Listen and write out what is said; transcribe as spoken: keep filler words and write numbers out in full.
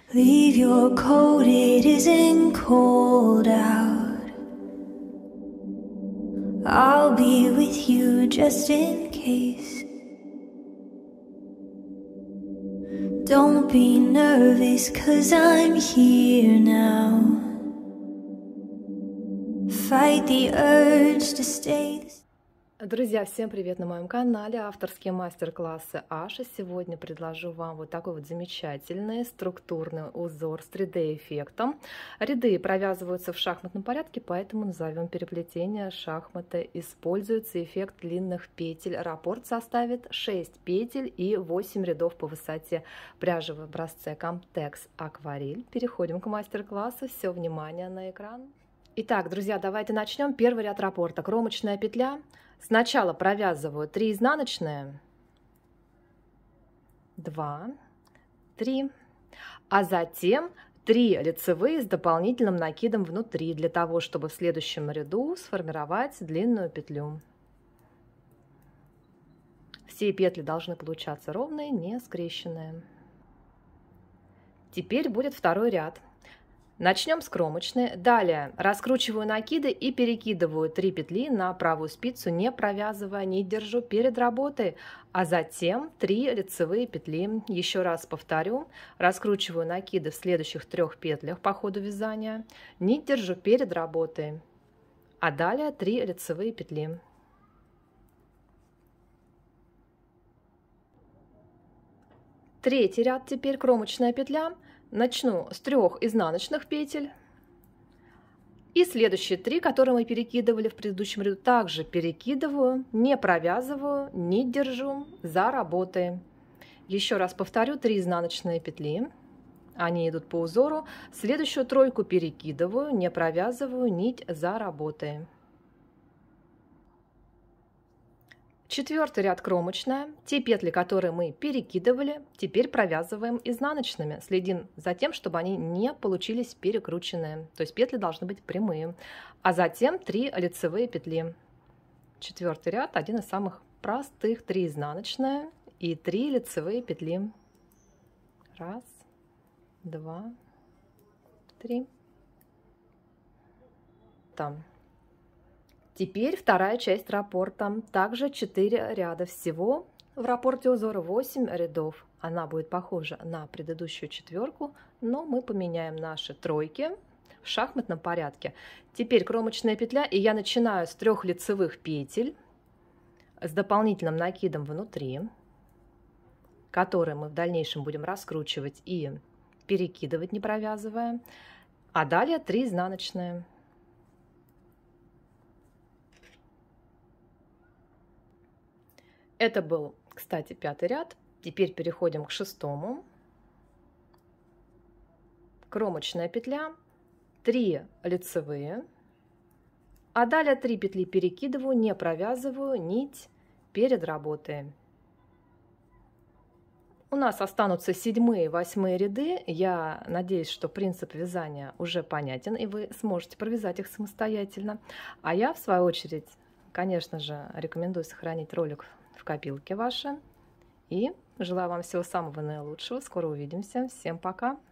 Leave your coat, it isn't cold out. I'll be with you just in case. Don't be nervous, 'cause I'm here now. Fight the urge to stay. Друзья, всем привет на моем канале, авторские мастер-классы Аши. Сегодня предложу вам вот такой вот замечательный структурный узор с три дэ эффектом. Ряды провязываются в шахматном порядке, поэтому назовем переплетение шахматы. Используется эффект длинных петель. Раппорт составит шесть петель и восемь рядов по высоте пряжи в образце Comtex Акварель. Переходим к мастер-классу. Все внимание на экран. Итак, друзья, давайте начнем. Первый ряд раппорта. Кромочная петля. Сначала провязываю три изнаночные, два, три, а затем три лицевые с дополнительным накидом внутри, для того, чтобы в следующем ряду сформировать длинную петлю. Все петли должны получаться ровные, не скрещенные. Теперь будет второй ряд. Начнем с кромочной. Далее раскручиваю накиды и перекидываю три петли на правую спицу, не провязывая нить, держу перед работой, а затем три лицевые петли. Еще раз повторю, раскручиваю накиды в следующих трех петлях по ходу вязания, нить держу перед работой, а далее три лицевые петли. Третий ряд теперь кромочная петля. Начну с трех изнаночных петель и следующие три, которые мы перекидывали в предыдущем ряду, также перекидываю, не провязываю, нить держу за работой. Еще раз повторю, три изнаночные петли, они идут по узору, следующую тройку перекидываю, не провязываю, нить за работой. Четвертый ряд кромочная. Те петли, которые мы перекидывали, теперь провязываем изнаночными. Следим за тем, чтобы они не получились перекрученные. То есть петли должны быть прямые. А затем три лицевые петли. Четвертый ряд, один из самых простых. три изнаночная и три лицевые петли. Раз, два, три. Там. Теперь вторая часть раппорта. Также четыре ряда. Всего в раппорте узора восемь рядов. Она будет похожа на предыдущую четверку, но мы поменяем наши тройки в шахматном порядке. Теперь кромочная петля, и я начинаю с трех лицевых петель с дополнительным накидом внутри, которые мы в дальнейшем будем раскручивать и перекидывать, не провязывая. А далее три изнаночные. Это был, кстати, пятый ряд. Теперь переходим к шестому. Кромочная петля, три лицевые, а далее три петли перекидываю, не провязываю, нить перед работой. У нас останутся седьмые и восьмые ряды. Я надеюсь, что принцип вязания уже понятен, и вы сможете провязать их самостоятельно. А я, в свою очередь, конечно же, рекомендую сохранить ролик в копилке ваши. И желаю вам всего самого наилучшего. Скоро увидимся. Всем пока!